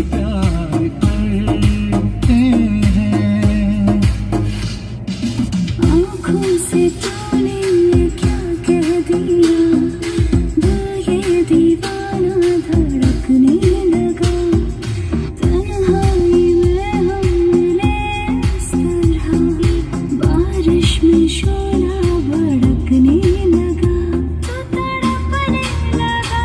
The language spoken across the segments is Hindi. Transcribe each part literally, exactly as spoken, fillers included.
प्यार करते हैं। आँखों से तूने ये क्या कह दिया, दिल ये दीवाना धड़कने लगा। तन्हाई में हम मिले इस तरह, बारिश में शोला भड़कने लगा। तू तड़पने लगा,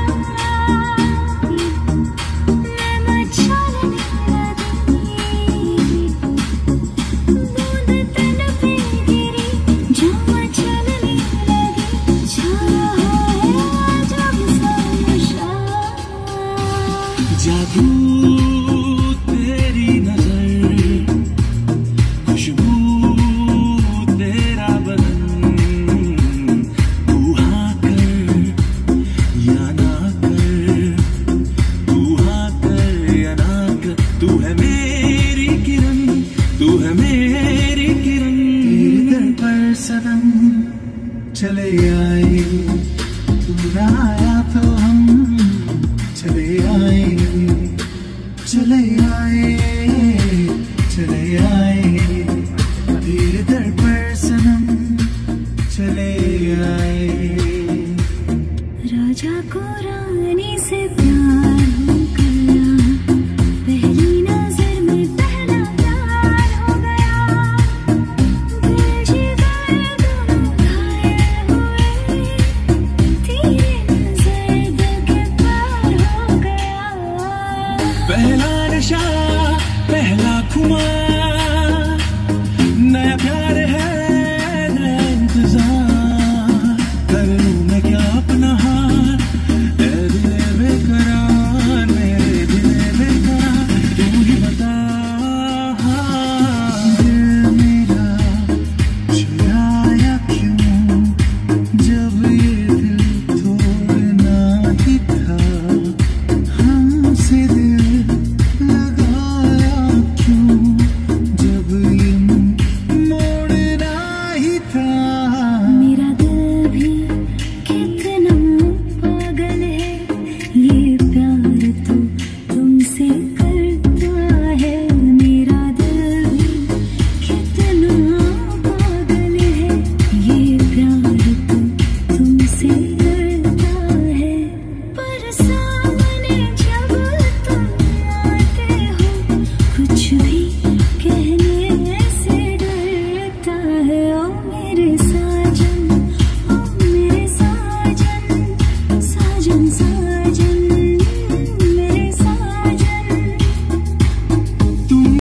मैं मचाने लगी। बूंद तन पे गिरी, जहाँ चलने लगी। छा रहा है जब सा नशा। जादू तेरी नजर, खुशबू तेरा बदन, तू हाँ कर या ना कर, तू हाँ कर या ना कर। तू है मेरी किरण, तू है मेरी किरण। तेरे दर पर सनम चले आए, तू ना आया तो हम चले आए, चले आए, चले आए। तेरे दर पर सनम चले आए। राजा को रानी से प्यार हो गया, पहली नजर में पहला प्यार हो गया। दिल जिगर दोनों घायल हुए, तेरी नजर दिल के पार हो गया। पहला नशा, पहला खुमार,